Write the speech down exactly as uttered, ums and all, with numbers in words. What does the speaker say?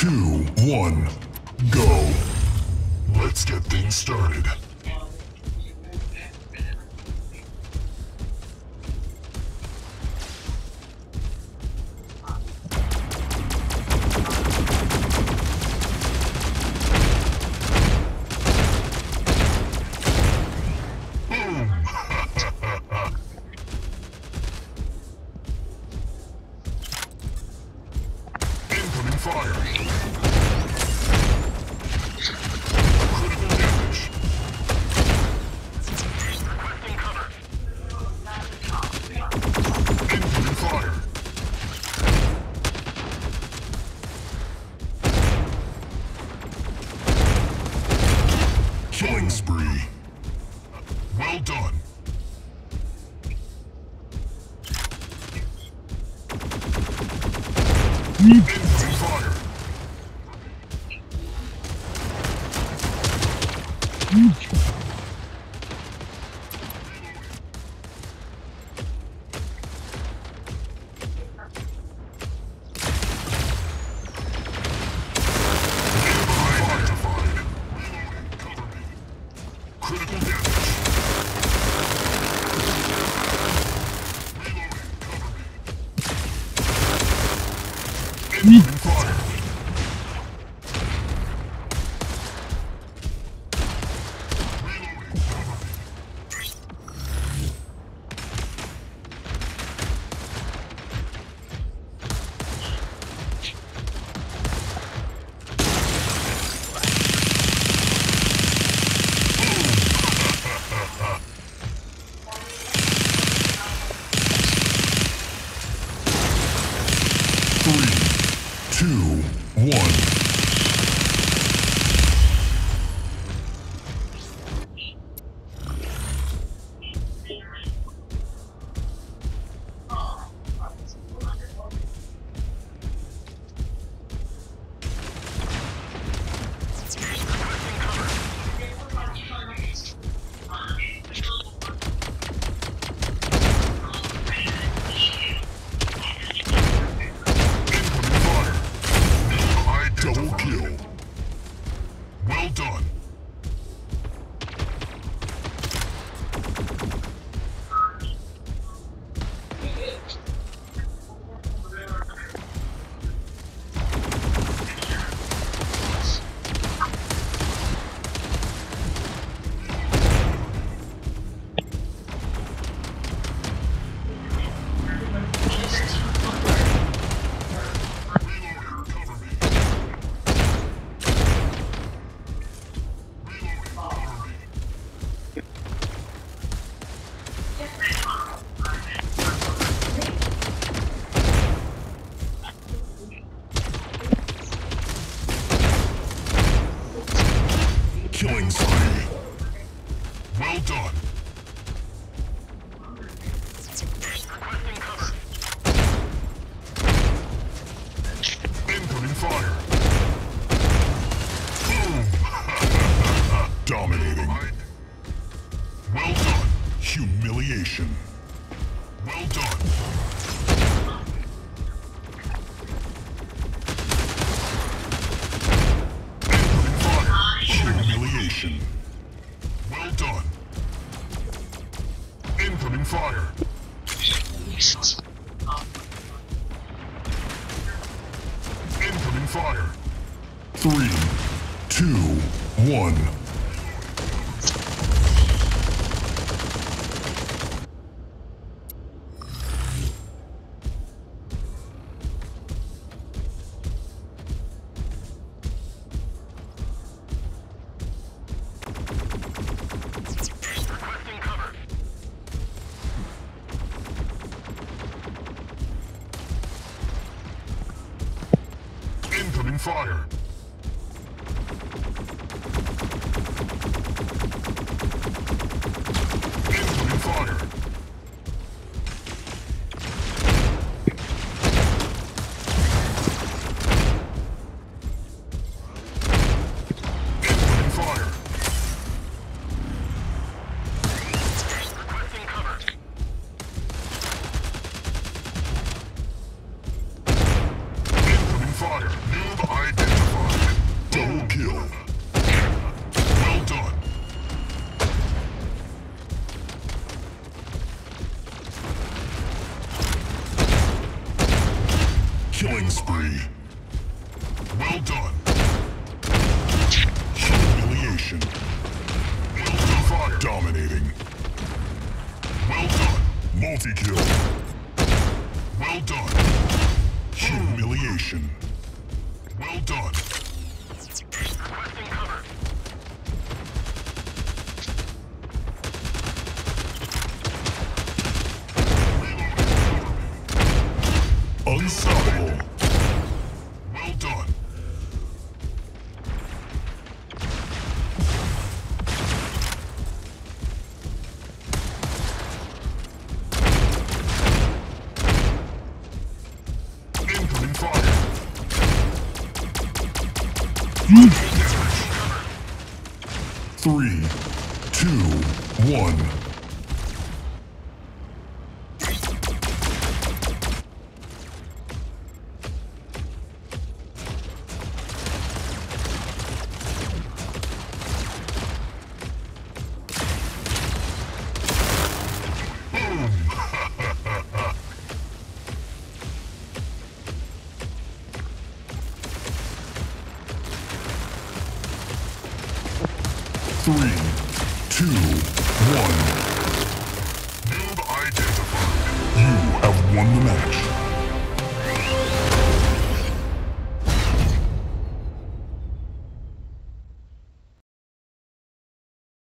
two, one, go. Let's get things started. Killing spree. Well done. Incoming fire. Critical damage. Incoming fire. Three, two, one. Double kill. Well done. Killing spree. Well done. Requesting cover. Incoming fire. Boom. Dominating. Well done. Humiliation. Well done. Humiliation. Well done. Incoming fire. Incoming fire. Three, two, one. Incoming fire. Incoming fire. Incoming fire. Requesting cover. Incoming fire. Noob identified. Killing spree. Well done. Humiliation. Well done. Dominating. Well done. Multi-kill. Well done. Humiliation. Well done. Requesting cover. Unstoppable. Well done. Incoming fire. Three, two, one. Three, two, one. Noob identified. You have won the match.